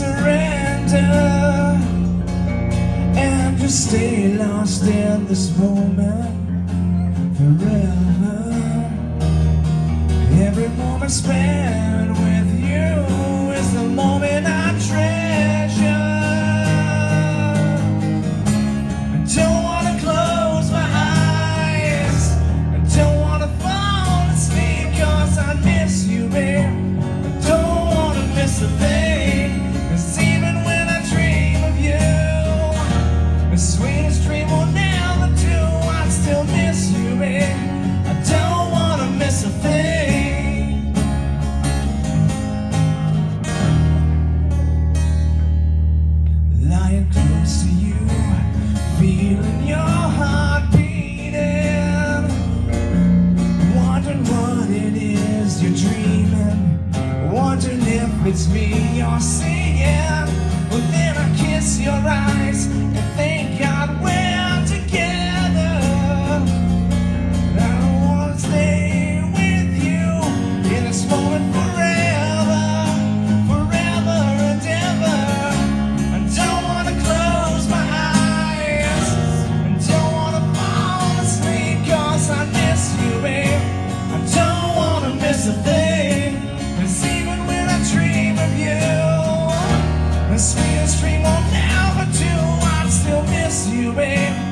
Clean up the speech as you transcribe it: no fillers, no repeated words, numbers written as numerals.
surrender and just stay lost in this moment forever. Every moment spent with you is the moment I treasure. I don't want to close my eyes, I don't want to fall asleep, cause I miss you, babe. I don't want to miss a thing, cause even when I dream of you, the sweetest dream will never do, I still miss you, babe. I don't want to miss a thing. Lying close to you, feeling your heart beating, wondering what it is you're dreaming, wondering if it's me you're seeing. Well, then I kiss your eyes and thank God we're together. I don't want to stay with you in this moment forever, forever and ever. I don't want to close my eyes, I don't want to fall asleep, cause I miss you, babe. I don't want to miss a thing, cause even when I dream of you, the sweetest dream will never do, I still miss you, babe.